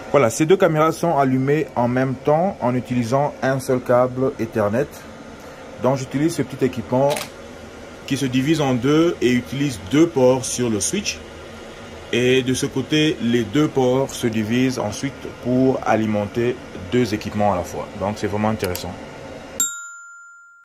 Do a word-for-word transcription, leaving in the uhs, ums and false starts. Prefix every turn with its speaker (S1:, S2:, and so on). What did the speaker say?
S1: Voilà, ces deux caméras sont allumées en même temps en utilisant un seul câble Ethernet. Donc j'utilise ce petit équipement qui se divise en deux et utilise deux ports sur le switch. Et de ce côté, les deux ports se divisent ensuite pour alimenter deux équipements à la fois. Donc c'est vraiment intéressant.